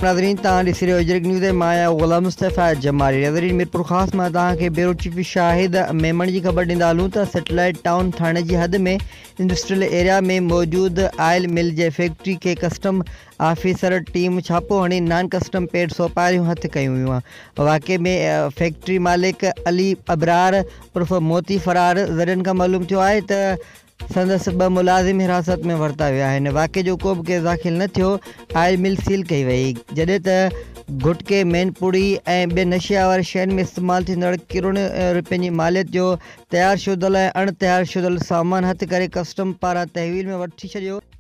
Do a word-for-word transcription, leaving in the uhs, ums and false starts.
नाज़रीन तव्हां ॾिसी रहियो इजरिक न्यूज़ ऐं मां आहियां ग़ुलाम मुस्तफ़ा जमाली। नाज़रीन मीरपुर ख़ासि मां तव्हांखे ब्यूरो चीफ शाहिद मेमण जी ख़बर ॾींदा हलूं त सैटेलाइट टाउन थाणे जी हद में इंडस्ट्रियल एरिया में मौजूदु आयल मिल जे फैक्ट्री खे कस्टम ऑफिसर टीम छापो हणी नॉन कस्टम पेड सोपारियूं हथ कयूं हुयूं। वाक़े में फैक्ट्री मालिक अली अबरार उर्फ़ मोती फरार ज़रियनि खां मालूम थियो आहे त संदसि ॿ मुलाज़िम हिरासत में वरिता विया आहिनि। वाक़े जो को बि केस दाख़िल न थियो। आयल मिल सील कई वई, जॾहिं त गुटके मैनपुड़ी ऐं ॿिए नशिया वारी शयुनि में इस्तेमालु थींदड़ किरोड़नि रुपयनि जी मालियत जो तयारु शुदल ऐं अण तयारु शुदल सामान हथ करे कस्टम पारां तहवील में वठी छॾियो।